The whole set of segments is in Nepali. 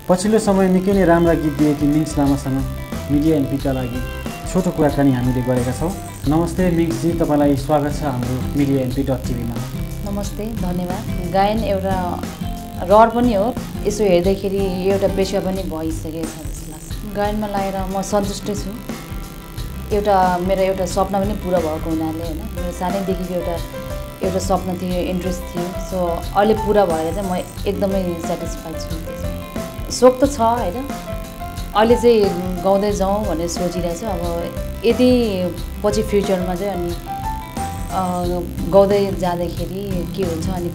पछिल्लो समय निकै नै राम्रा गीत दिएकी मिङ्स लामासँग मिडियाएनपीका लागि छोटो कुराकानी हामीले गरेका छौँ। नमस्ते मिङ्सजी, तपाईँलाई स्वागत छ हाम्रो medianp.tv मा। नमस्ते, धन्यवाद। गायन एउटा रहर पनि हो, यसो हेर्दाखेरि एउटा पेशा पनि भइसकेको छ जस्तो लाग्छ। गायनमा लागेर म सन्तुष्टै छु। मेरो एउटा सपना पनि पुरा भएको हुनाले हैन, मेरो सानैदेखिको एउटा सपना थियो, इन्ट्रेस्ट थियो। सो अहिले पुरा भएर चाहिँ म एकदमै सेटिस्फाइड छु त्यसमा। सोख त छ हैन, अहिले चाहिँ गाउँदै जाउँ भनेर सोचिरहेको छु। अब यदि पछि फ्युचरमा चाहिँ अनि गाउँदै जाँदाखेरि के हुन्छ अनि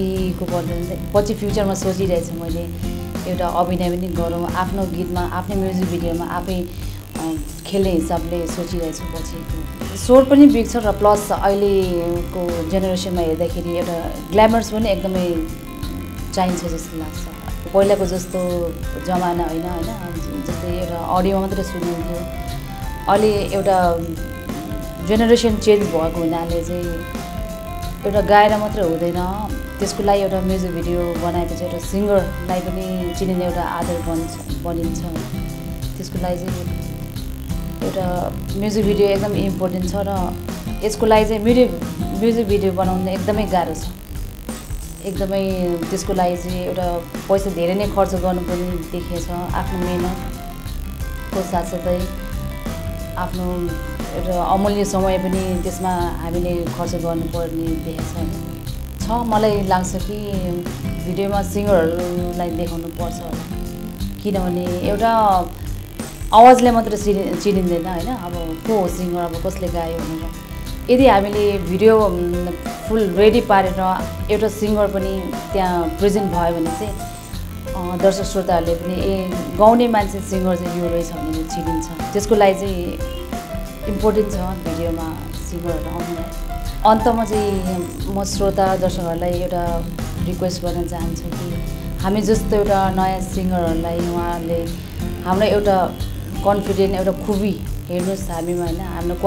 पछि फ्युचरमा सोचिरहेको छु मैले एउटा अभिनय पनि गरौँ, आफ्नो गीतमा, आफ्नै म्युजिक भिडियोमा आफै खेल्ने हिसाबले सोचिरहेको छु। पछि स्वर पनि बिग्छ र प्लस अहिलेको जेनेरेसनमा हेर्दाखेरि एउटा ग्ल्यामर्स पनि एकदमै चाहिन्छ जस्तो लाग्छ। पहिलाको जस्तो जमाना होइन जस्तै एउटा अडियोमा मात्रै सुनिन्थ्यो। अहिले एउटा जेनेरेसन चेन्ज भएको हुनाले चाहिँ एउटा गाएर मात्रै हुँदैन, त्यसको लागि एउटा म्युजिक भिडियो बनाएपछि एउटा सिङ्गरलाई पनि चिनिने एउटा आदर बनिन्छ। त्यसको लागि चाहिँ एउटा म्युजिक भिडियो एकदम इम्पोर्टेन्ट छ र यसको लागि चाहिँ म्युजिक भिडियो बनाउनु एकदमै गाह्रो छ। एकदमै त्यसको लागि चाहिँ एउटा पैसा धेरै नै खर्च गर्नुपर्ने देखिएको छ। आफ्नो मेहनतको साथसाथै आफ्नो एउटा अमूल्य समय पनि त्यसमा हामीले खर्च गर्नुपर्ने देखेको छ। मलाई लाग्छ कि भिडियोमा सिङ्गरहरूलाई देखाउनु पर्छ होला, किनभने एउटा आवाजले मात्र चिनिँदैन होइन। अब को हो सिङ्गर, अब कसले गायो भनेर यदि हामीले भिडियो फुल रेडी पारेर एउटा सिङ्गर पनि त्यहाँ प्रेजेन्ट भयो भने चाहिँ दर्शक श्रोताहरूले पनि गाउने मान्छे सिङ्गर चाहिँ यो रहेछ भनेर चिनिन्छ। त्यसको लागि चाहिँ इम्पोर्टेन्ट छ भिडियोमा सिङ्गरहरू आउनुलाई। अन्तमा चाहिँ म श्रोता दर्शकहरूलाई एउटा रिक्वेस्ट गर्न चाहन्छु कि हामी जस्तो एउटा नयाँ सिङ्गरहरूलाई उहाँहरूले हाम्रो एउटा कन्फिडेन्ट एउटा खुबी हेर्नुहोस् हामीमा होइन, हाम्रो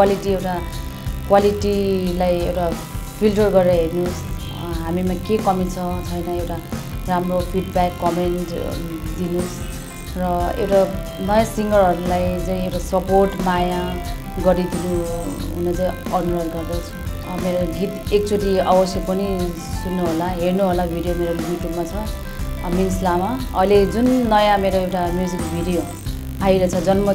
क्वालिटीलाई एउटा फिल्टर गरेर हेर्नुहोस्, हामीमा के कमी छ छैन, एउटा राम्रो फिडब्याक कमेन्ट दिनुहोस् र एउटा नयाँ सिङ्गरहरूलाई चाहिँ एउटा सपोर्ट माया गरिदिनु हुन चाहिँ अनुरोध गर्दछु। मेरो गीत एकचोटि अवश्य पनि सुन्नुहोला, हेर्नुहोला। भिडियो मेरो युट्युबमा छ, मिङ्स लामा। अहिले जुन नयाँ मेरो एउटा म्युजिक भिडियो आइरहेछ जन्म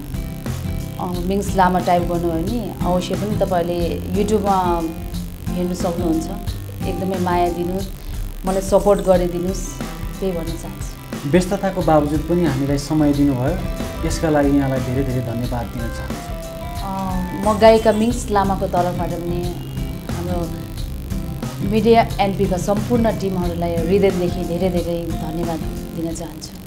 मिङ्स लामा टाइप गर्नुभयो भने अवश्य पनि तपाईँहरूले युट्युबमा हेर्नु सक्नुहुन्छ। एकदमै माया दिनुहोस्, मलाई सपोर्ट गरिदिनुहोस्, त्यही भन्न चाहन्छु। व्यस्तताको बावजुद पनि हामीलाई समय दिनुभयो, यसका लागि यहाँलाई धेरै धेरै धन्यवाद दिन चाहन्छु। म गायिका मिङ्स लामाको तर्फबाट पनि हाम्रो मिडियाएनपीका सम्पूर्ण टिमहरूलाई हृदयदेखि धेरै धेरै धन्यवाद दिन चाहन्छु।